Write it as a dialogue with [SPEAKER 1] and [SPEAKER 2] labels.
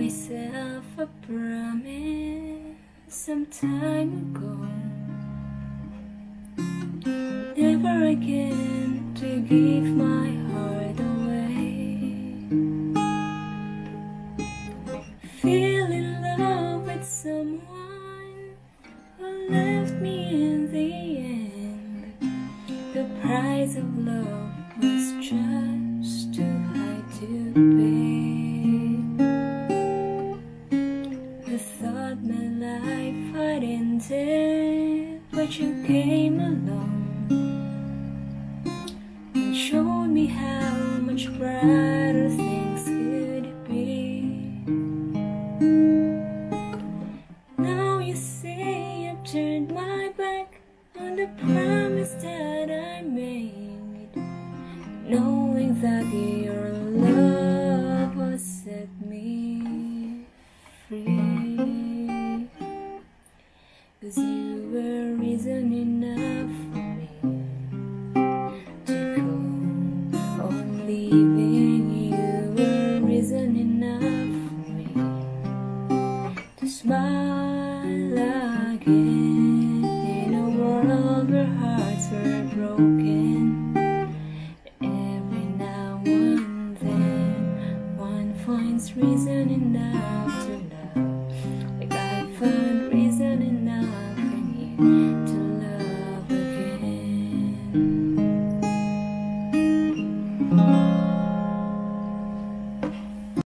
[SPEAKER 1] myself a promise some time ago, never again to give my heart away. Feel in love with someone who left me in the end. The price of love was just too high to pay. I thought my life had ended, but you came along and showed me how much brighter things could be. Now you say I've turned my back on the promise that I made, knowing that your love will set me free. 'Cause you were reason enough for me to go on leaving. You were reason enough for me to smile again in a world where hearts were broken. Every now and then one finds reason enough to love, like I found